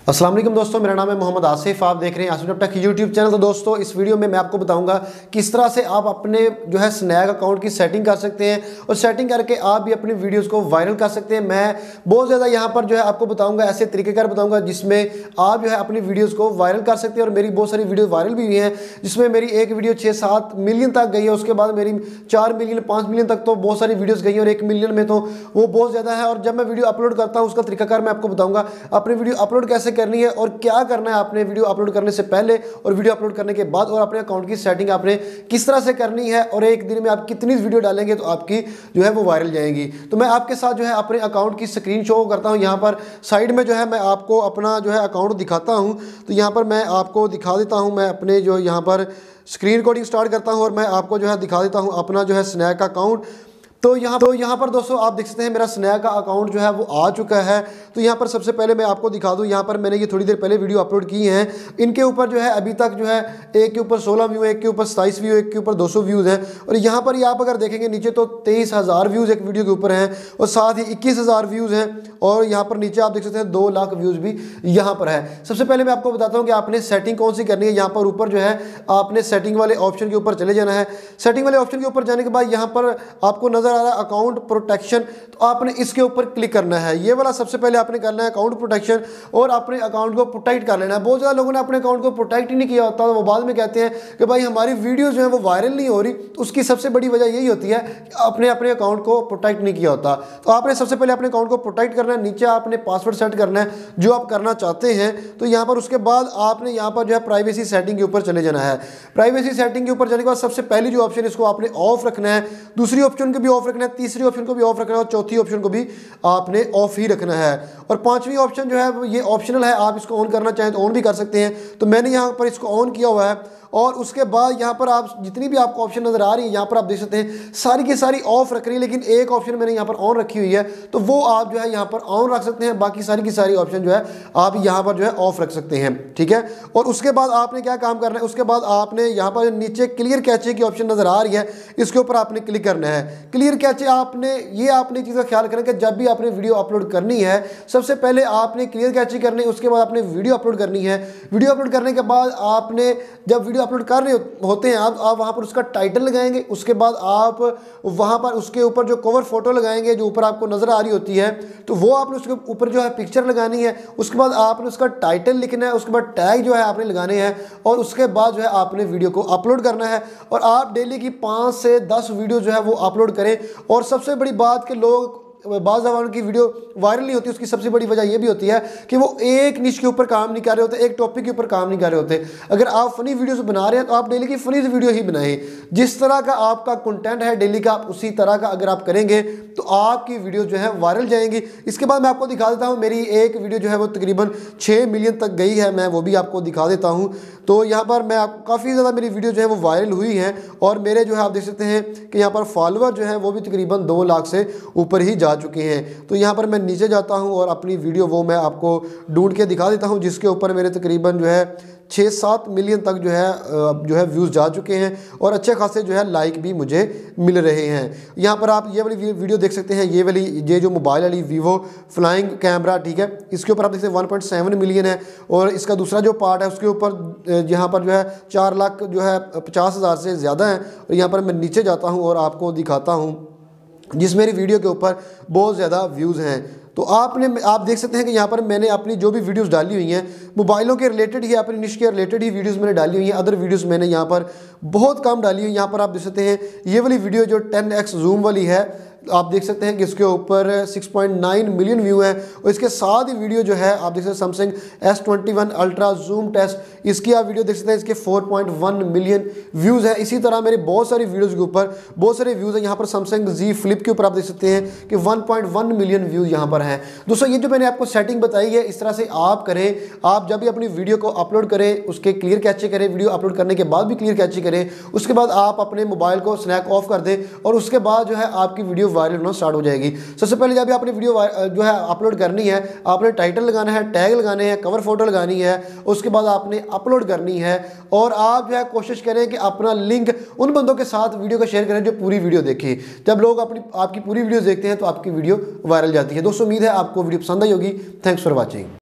अस्सलाम वालेकुम दोस्तों, मेरा नाम है मोहम्मद आसिफ। आप देख रहे हैं आसिफ टेक यूट्यूब चैनल। तो दोस्तों, इस वीडियो में मैं आपको बताऊंगा किस तरह से आप अपने जो है स्नैक अकाउंट की सेटिंग कर सकते हैं और सेटिंग करके आप भी अपनी वीडियोस को वायरल कर सकते हैं। मैं बहुत ज़्यादा यहाँ पर जो है आपको बताऊँगा, ऐसे तरीक़ेकार बताऊँगा जिसमें आप जो है अपनी वीडियोज़ को वायरल कर सकते हैं। और मेरी बहुत सारी वीडियो वायरल भी हुई हैं, जिसमें मेरी एक वीडियो 6-7 मिलियन तक गई है। उसके बाद मेरी 4 मिलियन 5 मिलियन तक तो बहुत सारी वीडियोज़ गई हैं, और 1 मिलियन में तो वो बहुत ज़्यादा है। और जब मैं वीडियो अपलोड करता हूँ उसका तरीकाकार मैं आपको बताऊँगा, अपनी वीडियो अपलोड कैसे करनी है और क्या करना है आपने वीडियो अपलोड करने से पहले और वीडियो अपलोड करने के बाद, और अपने अकाउंट की सेटिंग आपने किस तरह से करनी है, और एक दिन में आप कितनी वीडियो डालेंगे तो आपकी जो है वो वायरल जाएंगी। तो मैं आपके साथ जो है अपने अकाउंट की स्क्रीन शो करता हूं। यहाँ पर साइड में जो है मैं आपको अपना जो है अकाउंट दिखाता हूं। तो यहाँ पर मैं आपको दिखा देता हूँ, मैं अपने जो यहाँ पर स्क्रीन रिकॉर्डिंग स्टार्ट करता हूँ और मैं आपको जो है दिखा देता हूँ अपना जो है स्नैक का अकाउंट। तो यहाँ पर दोस्तों आप देख सकते हैं मेरा स्नैक का अकाउंट जो है वो आ चुका है। तो यहाँ पर सबसे पहले मैं आपको दिखा दूँ, यहाँ पर मैंने ये थोड़ी देर पहले वीडियो अपलोड की हैं। इनके ऊपर जो है अभी तक जो है एक के ऊपर 16 व्यू है, एक के ऊपर 27 व्यू, एक के ऊपर 200 व्यूज़ हैं। और यहाँ पर आप अगर देखेंगे नीचे तो 23,000 व्यूज़ एक वीडियो के ऊपर हैं, और साथ ही 21,000 व्यूज़ हैं। और यहाँ पर नीचे आप देख सकते हैं 2 लाख व्यूज़ भी यहाँ पर है। सबसे पहले मैं आपको बताता हूँ कि आपने सेटिंग कौन सी करनी है। यहाँ पर ऊपर जो है आपने सेटिंग वाले ऑप्शन के ऊपर चले जाना है। सेटिंग वाले ऑप्शन के ऊपर जाने के बाद यहाँ पर आपको नज़र आ रहा है अकाउंट प्रोटेक्शन, तो आपने इसके ऊपर क्लिक करना है। ये वाला सबसे पहले आपने करना है अकाउंट प्रोटेक्शन, और अपने अकाउंट को प्रोटेक्ट कर लेना है। बहुत ज़्यादा लोगों ने अपने अकाउंट को प्रोटेक्ट ही नहीं किया होता, तो वो बाद में कहते हैं कि भाई हमारी वीडियो जो है वो वायरल नहीं हो रही। तो उसकी सबसे बड़ी वजह यही होती है कि आपने अपने अकाउंट को प्रोटेक्ट नहीं किया होता। तो आपने सबसे पहले अपने अकाउंट को प्रोटेक्ट करना है। नीचे आपने पासवर्ड सेट करना है जो आप करना चाहते हैं। तो यहाँ पर उसके बाद आपने यहाँ पर जो है प्राइवेसी सेटिंग के ऊपर चले जाना है। प्राइवेसी सेटिंग के ऊपर जाने के बाद सबसे पहली जो ऑप्शन इसको आपने ऑफ रखना है, दूसरी ऑप्शन को भी ऑफ रखना है, तीसरी ऑप्शन को भी ऑफ रखना है, और चौथी ऑप्शन को भी आपने ऑफ ही रखना है। और पांचवी ऑप्शन जो है ये ऑप्शनल है, आप इसको ऑन करना चाहें तो ऑन भी कर सकते हैं। तो मैंने यहाँ पर इसको ऑन किया हुआ है। और उसके बाद यहाँ पर आप जितनी भी आपको ऑप्शन नज़र आ रही है, यहाँ पर आप देख सकते हैं सारी की सारी ऑफ रख रही है, लेकिन एक ऑप्शन मैंने यहाँ पर ऑन रखी हुई है, तो वो आप जो है यहाँ पर ऑन रख सकते हैं। बाकी सारी की सारी ऑप्शन जो है आप यहाँ पर जो है ऑफ रख सकते हैं, ठीक है। और उसके बाद आपने क्या काम करना है, उसके बाद आपने यहाँ पर नीचे क्लियर कैचे की ऑप्शन नज़र आ रही है, इसके ऊपर आपने क्लिक करना है। क्लियर कैचे आपने चीज़ का ख्याल करें कि जब भी आपने वीडियो अपलोड करनी है, सबसे पहले आपने क्लियर कैचे करनी है, उसके बाद आपने वीडियो अपलोड करनी है। वीडियो अपलोड करने के बाद आपने जब वीडियो अपलोड कर रहे होते हैं आप वहाँ पर उसका टाइटल लगाएंगे। उसके बाद आप वहाँ पर उसके ऊपर जो कवर फोटो लगाएंगे जो ऊपर आपको नज़र आ रही होती है, तो वो आपने उसके ऊपर जो है पिक्चर लगानी है। उसके बाद आपने उसका टाइटल लिखना है, उसके बाद टैग जो है आपने लगाने हैं, और उसके बाद जो है आपने वीडियो को अपलोड करना है। और आप डेली की 5 से 10 वीडियो जो है वो अपलोड करें। और सबसे बड़ी बात कि लोग बाज़ जवान की वीडियो वायरल नहीं होती, उसकी सबसे बड़ी वजह यह भी होती है कि वो एक निश के ऊपर काम नहीं कर रहे होते, एक टॉपिक के ऊपर काम नहीं कर रहे होते। अगर आप फनी वीडियोस बना रहे हैं तो आप डेली की फनी वीडियो ही बनाएं। जिस तरह का आपका कंटेंट है डेली का, आप उसी तरह का अगर आप करेंगे तो आपकी वीडियो जो है वायरल जाएंगी। इसके बाद मैं आपको दिखा देता हूँ, मेरी एक वीडियो जो है वो तकरीबन 6 मिलियन तक गई है, मैं वो भी आपको दिखा देता हूँ। तो यहाँ पर मैं काफ़ी ज़्यादा मेरी वीडियो जो है वो वायरल हुई हैं, और मेरे जो है आप देख सकते हैं कि यहाँ पर फॉलोअर जो है वो भी तकरीबन 2 लाख से ऊपर ही जा चुके हैं। तो यहाँ पर मैं नीचे जाता हूँ और अपनी वीडियो वो मैं आपको ढूंढ के दिखा देता हूँ, जिसके ऊपर मेरे तकरीबन जो है 6-7 मिलियन तक जो है व्यूज़ जा चुके हैं, और अच्छे खासे जो है लाइक भी मुझे मिल रहे हैं। यहाँ पर आप ये वाली वीडियो देख सकते हैं, ये जो मोबाइल वाली वीवो फ्लाइंग कैमरा, ठीक है, इसके ऊपर आप देख सकते हैं 1.7 मिलियन है। और इसका दूसरा जो पार्ट है उसके ऊपर यहाँ पर जो है 4 लाख जो है 50,000 से ज़्यादा है। और यहाँ पर मैं नीचे जाता हूँ और आपको दिखाता हूँ जिस मेरी वीडियो के ऊपर बहुत ज़्यादा व्यूज़ हैं। तो आप देख सकते हैं कि यहाँ पर मैंने अपनी जो भी वीडियोस डाली हुई हैं मोबाइलों के रिलेटेड ही, अपनी निश के रिलेटेड ही वीडियोस मैंने डाली हुई हैं। अदर वीडियोस मैंने यहाँ पर बहुत कम डाली हुई। यहाँ पर आप देख सकते हैं ये वाली वीडियो जो 10x जूम वाली है, आप देख सकते हैं कि इसके ऊपर 6.9 मिलियन व्यू है। और इसके साथ ही वीडियो जो है आप देख सकते हैं Samsung S21 ultra zoom test, इसकी आप वीडियो देख सकते हैं, इसके 4.1 मिलियन व्यूज़ है। इसी तरह मेरे बहुत सारी वीडियोज़ के ऊपर बहुत सारे व्यूज़ हैं। यहाँ पर सैमसंग Z Flip के ऊपर आप देख सकते हैं कि 1.1 मिलियन व्यूज़ यहाँ पर हैं। दोस्तों, ये जो मैंने आपको सेटिंग बताई है, इस तरह से आप करें। आप जब भी अपनी वीडियो को अपलोड करें उसके क्लियर कैचे करें, वीडियो अपलोड करने के बाद भी क्लियर कैचे करें। उसके बाद आप अपने मोबाइल को स्नैक ऑफ कर दें, और उसके बाद जो है आपकी वीडियो वायरल होना स्टार्ट हो जाएगी। सबसे पहले जब भी आपने वीडियो जो है अपलोड करनी है, आपने टाइटल लगाना है, टैग लगाने हैं, कवर फोटो लगानी है, उसके बाद आपने अपलोड करनी है। और आप जो है कोशिश करें कि अपना लिंक उन बंदों के साथ वीडियो को शेयर करें जो पूरी वीडियो देखें। जब लोग आपकी पूरी वीडियो देखते हैं तो आपकी वीडियो वायरल जाती है। दोस्तों, उम्मीद है आपको वीडियो पसंद आई होगी। Thanks for watching.